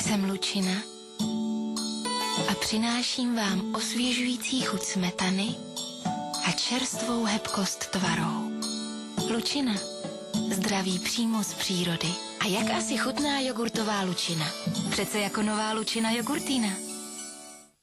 Jsem Lučina a přináším vám osvěžující chuť smetany a čerstvou hebkost tvarou. Lučina. Zdraví přímo z přírody. A jak asi chutná jogurtová Lučina? Přece jako nová Lučina jogurtína.